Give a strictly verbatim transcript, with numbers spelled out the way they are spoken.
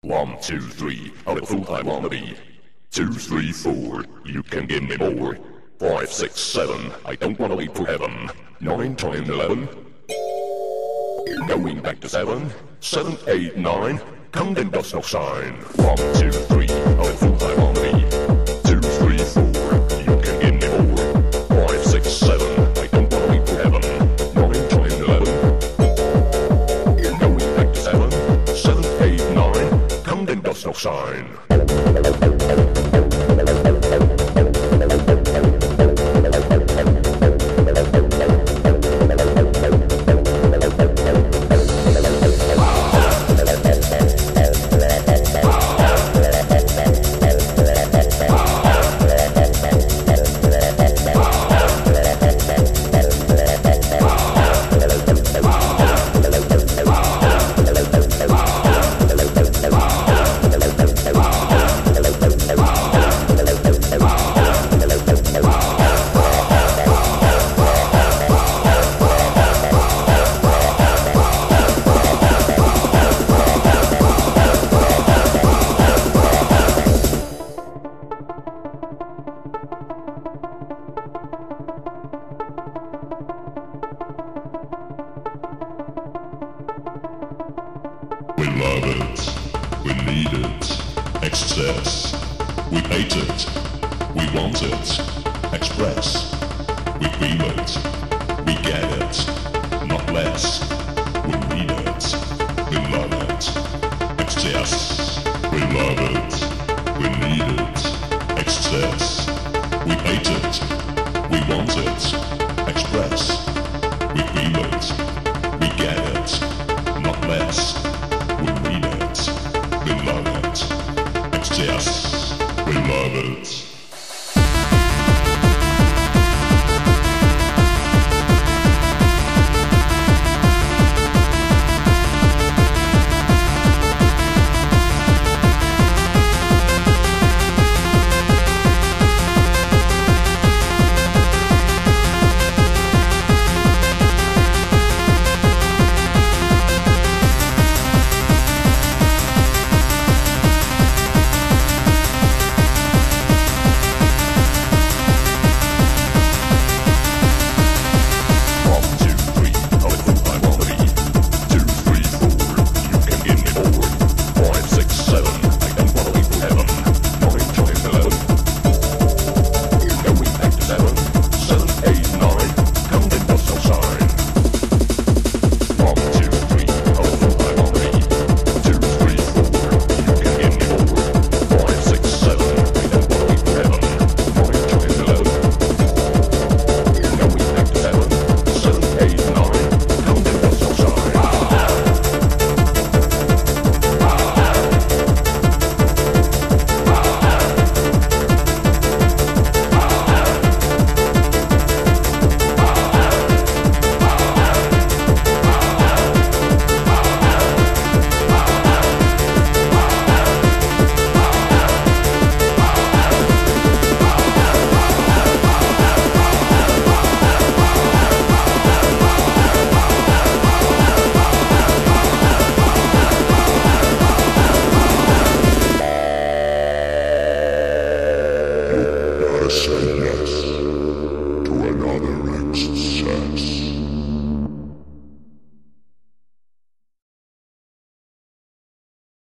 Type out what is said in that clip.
One, two, three, how the fool I wanna be. Two, three, four, you can give me more. Five, six, seven, I don't wanna wait for heaven. Nine, ten, eleven, going back to seven. Seven, eight, nine, come then dust no sign. One, two, three, how the fool I wanna be. Two, three, four, you can give me more. Five, six, seven, I don't wanna wait for heaven. Nine, ten, eleven, going back to seven. Seven, eight, nine, come then dust no sign. We love it, we need it, excess. We hate it, we want it, express. We feel it, we get it, not less.